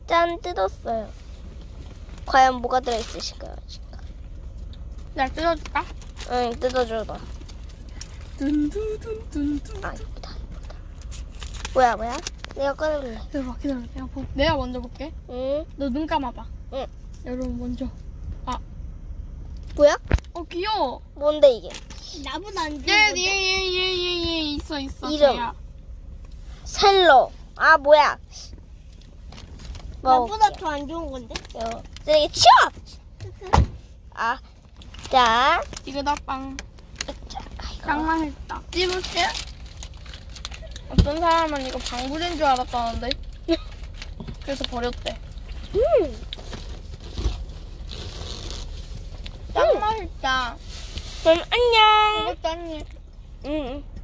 짠, 뜯었어요. 과연 뭐가 들어있으실까요? 내가 뜯어줄까? 응, 뜯어줘봐. 둔둔둔둔둔. 아, 이쁘다. 뭐야? 내가 꺼내볼래. 기다려. 내가 먼저 볼게. 응? 너 눈 감아봐. 응. 여러분 먼저. 뭐야? 귀여워. 뭔데, 이게? 나보다 안 좋은 얘 건데? 있어. 이름. 걔야. 셀로. 아, 뭐야? 나보다 더 안 좋은 건데? 쓰레기 치워! 아, 자. 이거다 빵. 아이고. 빵만 했다. 찝을게. 어떤 사람은 이거 방부제인 줄 알았다는데. 그래서 버렸대. 짱 맛있다. 그럼 안녕. 이것도 한 입. 응.